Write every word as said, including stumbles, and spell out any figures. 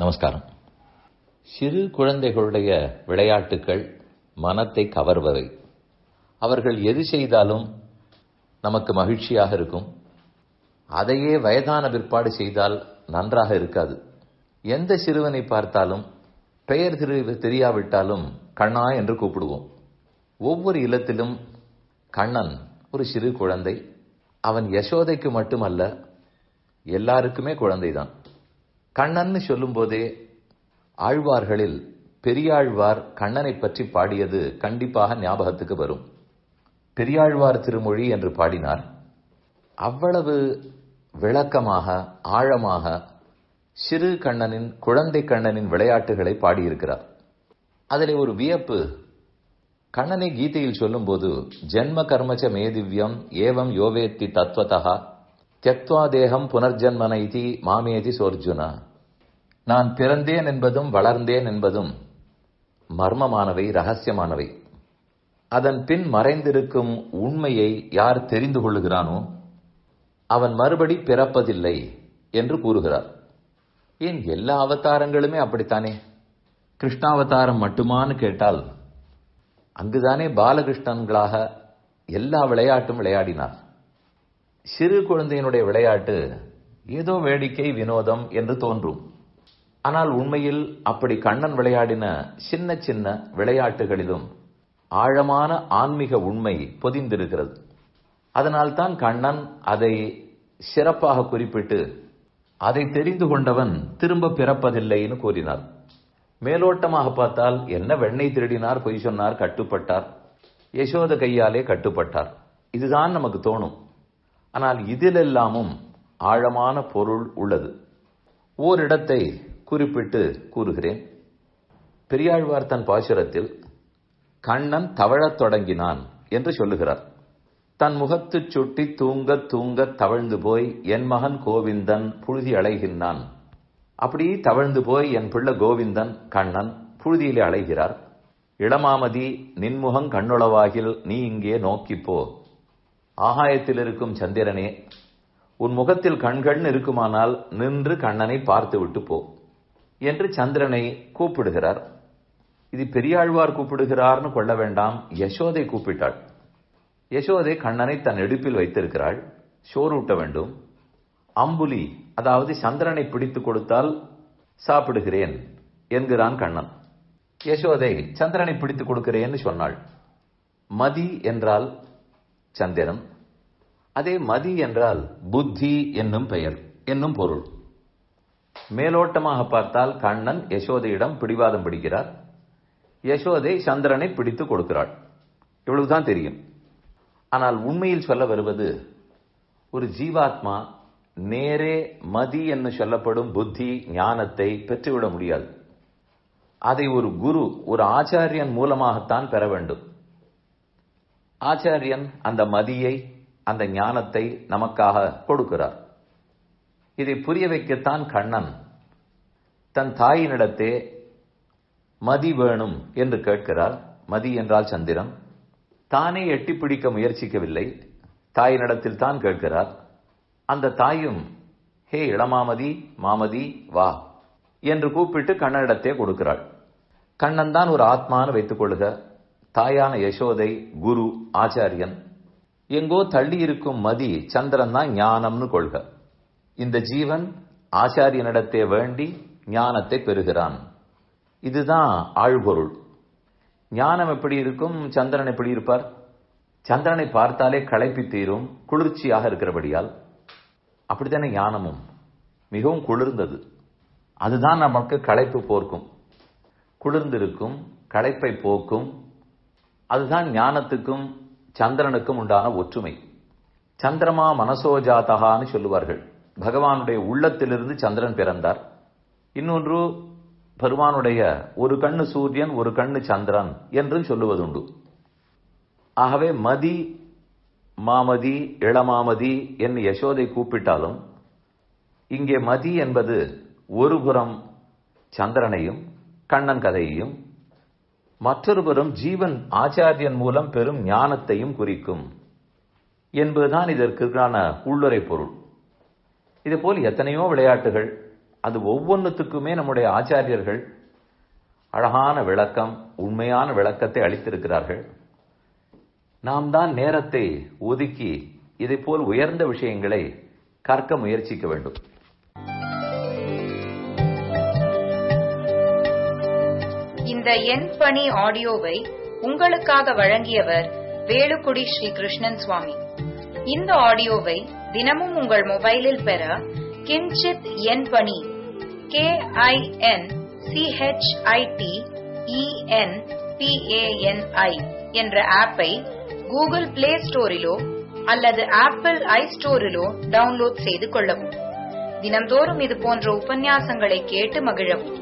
நமஸ்காரம். சிறு குழந்தைகளுடைய விளையாட்டுக்கள் மனத்தை கவர்பவை. அவர்கள் எது செய்தாலும் நமக்கு மகிழ்ச்சியாக இருக்கும். அதையே வயதான பிற்பாடு செய்தால் நன்றாக இருக்காது. எந்த சிறுவனை பார்த்தாலும் பெயர் தெரியாவிட்டாலும் கண்ணா என்று கூப்பிடுவோம். ஒவ்வொரு இல்லத்திலும் கண்ணன் ஒரு சிறு குழந்தை. அவன் யசோதைக்கு மட்டுமல்ல, எல்லாருக்குமே குழந்தைதான். கண்ணன் சொல்லும் போதே ஆழ்வார்களில் பெரியாழ்வார் கண்ணனை பற்றி பாடியது கண்டிப்பாக ஞாபகத்துக்கு வரும். பெரியாழ்வார் திருமொழி என்று பாடினார். அவ்வளவு விளக்கமாக ஆழமாக சிறு கண்ணனின் குழந்தை கண்ணனின் விளையாட்டுகளை பாடியிருக்கிறார். அதில் ஒரு வியப்பு, கண்ணனை கீதையில் சொல்லும் போது ஜென்ம கர்மச்ச மேதிவ்யம் ஏவம் யோவேத்தி தத்வதா தியக்த்வா தேகம் புனர்ஜன்மன இதி மாமேதி சோர்ஜுனா. நான் பிறந்தேன் என்பதும் வளர்ந்தேன் என்பதும் மர்மமானவை, ரகசியமானவை. அதன் பின் மறைந்திருக்கும் உண்மையை யார் தெரிந்து கொள்ளுகிறானோ அவன் மறுபடி பிறப்பதில்லை என்று கூறுகிறார். ஏன் எல்லா அவதாரங்களுமே அப்படித்தானே? கிருஷ்ணாவதாரம் மட்டுமான்னு கேட்டால் அங்குதானே பாலகிருஷ்ணன்களாக எல்லா விளையாட்டும் விளையாடினார். சிறு குழந்தையினுடைய விளையாட்டு ஏதோ வேடிக்கை வினோதம் என்று தோன்றும். ஆனால் உண்மையில் அப்படி கண்ணன் விளையாடின சின்ன சின்ன விளையாட்டுகளிலும் ஆழமான ஆன்மீக உண்மை பொதிந்திருக்கிறது. அதனால்தான் கண்ணன் அதை சிறப்பாக குறிப்பிட்டு அதை தெரிந்து கொண்டவன் திரும்ப பிறப்பதில்லைன்னு கூறினார். மேலோட்டமாக பார்த்தால் என்ன வெண்ணெய் திருடினார், பொய் சொன்னார், கட்டுப்பட்டார், யசோத கையாலே கட்டுப்பட்டார், இதுதான் நமக்கு தோணும். ஆனால் இதிலெல்லாமும் ஆழமான பொருள் உள்ளது. ஓரிடத்தை குறிப்பிட்டு கூறுகிறேன். பெரியாழ்வார் தன் பாசுரத்தில் கண்ணன் தவழத் தொடங்கினான் என்று சொல்லுகிறார். தன் முகத்து சுட்டி தூங்க தூங்க தவழ்ந்து போய் என் மகன் கோவிந்தன் புழுதி அலைகின்றான். அப்படி தவழ்ந்து போய் என் பிள்ளை கோவிந்தன் கண்ணன் புழுதியிலே அலைகிறார். இளமாமதி நின்முகம் கண்ணுளவாகில் நீ இங்கே நோக்கிப்போ. ஆகாயத்தில் இருக்கும் சந்திரனே, உன் முகத்தில் கண்கண் இருக்குமானால் நின்று கண்ணனை பார்த்து விட்டு போ என்று சந்திரனை கூப்பிடுகிறார். இது பெரியாழ்வார் கூப்பிடுகிறார்னு கொள்ள வேண்டாம், யசோதை கூப்பிட்டாள். யசோதை கண்ணனை தன் இடுப்பில் வைத்திருக்கிறாள். சோறூட்ட வேண்டும். அம்புலி, அதாவது சந்திரனை பிடித்து கொடுத்தால் சாப்பிடுகிறேன் என்கிறான் கண்ணன். யசோதை சந்திரனை பிடித்து கொடுக்கிறேன்னு சொன்னாள். மதி என்றால் சந்திரன், அதே மதி என்றால் புத்தி என்னும் பெயர் என்னும் பொருள். மேலோட்டமாக பார்த்தால் கண்ணன் யசோதையிடம் பிடிவாதம் பிடிக்கிறார். யசோதை சந்திரனை பிடித்து கொடுக்கிறாள். இவ்வளவுதான் தெரியும். ஆனால் உண்மையில் சொல்ல வருவது, ஒரு ஜீவாத்மா நேரே மதி என்று சொல்லப்படும் புத்தி ஞானத்தை பெற்றுவிட முடியாது. அதை ஒரு குரு, ஒரு ஆச்சாரியன் மூலமாகத்தான் பெற வேண்டும். ஆச்சாரியன் அந்த மதியை, அந்த ஞானத்தை நமக்காக கொடுக்கிறார். இதை புரிய வைக்கத்தான் கண்ணன் தன் தாயினிடத்தே மதி வேணும் என்று கேட்கிறார். மதி என்றால் சந்திரன். தானே எட்டி பிடிக்க முயற்சிக்கவில்லை, தாயினிடத்தில் தான் கேட்கிறார். அந்த தாயும் ஹே இளமாமதி, மாமதி வா என்று கூப்பிட்டு கண்ணனிடத்தே கொடுக்கிறாள். கண்ணன் தான் ஒரு ஆத்மான்னு வைத்துக் கொள்ளுக. தாயான யசோதை குரு, ஆச்சாரியன். எங்கோ தள்ளி இருக்கும் மதி சந்திரன் தான் ஞானம்னு கொள்க. இந்த ஜீவன் ஆச்சாரியனிடத்தே வேண்டி ஞானத்தை பெறுகிறான். இதுதான் ஆழ்பொருள். ஞானம் எப்படி இருக்கும், சந்திரன் எப்படி இருப்பார்? சந்திரனை பார்த்தாலே களைப்பி தீரும், குளிர்ச்சியாக இருக்கிறபடியால். அப்படித்தானே ஞானமும் மிகவும் குளிர்ந்தது. அதுதான் நமக்கு களைப்பு போக்கும், குளிர்ந்திருக்கும், களைப்பை போக்கும். அதுதான் ஞானத்துக்கும் சந்திரனுக்கும் உண்டான ஒற்றுமை. சந்திரமா மனசோஜாதகான்னு சொல்லுவார்கள். பகவானுடைய உள்ளத்திலிருந்து சந்திரன் பிறந்தார். இன்னொன்று பெருமானுடைய ஒரு கண்ணு சூரியன், ஒரு கண்ணு சந்திரன் என்று சொல்லுவதுண்டு. ஆகவே மதி, மாமதி, இளமாமதி என்று யசோதை கூப்பிட்டாலும் இங்கே மதி என்பது ஒரு புறம் சந்திரனையும் கண்ணன் கதையையும், மற்றொரு புறம் ஜீவன் ஆச்சாரியன் மூலம் பெறும் ஞானத்தையும் குறிக்கும் என்பதுதான் இதற்கான உள்ளுரை பொருள். இதுபோல் எத்தனையோ விளையாட்டுகள் அது ஒவ்வொன்றுத்துக்குமே நம்முடைய ஆச்சாரியர்கள் அழகான விளக்கம், உண்மையான விளக்கத்தை அளித்திருக்கிறார்கள். நாம் தான் நேரத்தை ஒதுக்கி இதை போல் உயர்ந்த விஷயங்களை கற்க முயற்சிக்க வேண்டும். இந்த என் பணி ஆடியோவை உங்களுக்காக வழங்கியவர் வேலுக்குடி ஸ்ரீ கிருஷ்ணன் சுவாமி. இந்த ஆடியோவை தினமும் உங்கள் மொபைலில் பெற கிஞ்சித் என் பணி K I N C H I T E N P A N I என்ற ஆப்பை கூகுள் பிளே ஸ்டோரிலோ அல்லது ஆப்பிள் ஐ ஸ்டோரிலோ டவுன்லோட் செய்து கொள்ளவும். தினம்தோறும் இது போன்ற உபன்யாசங்களை கேட்டு மகிழவும்.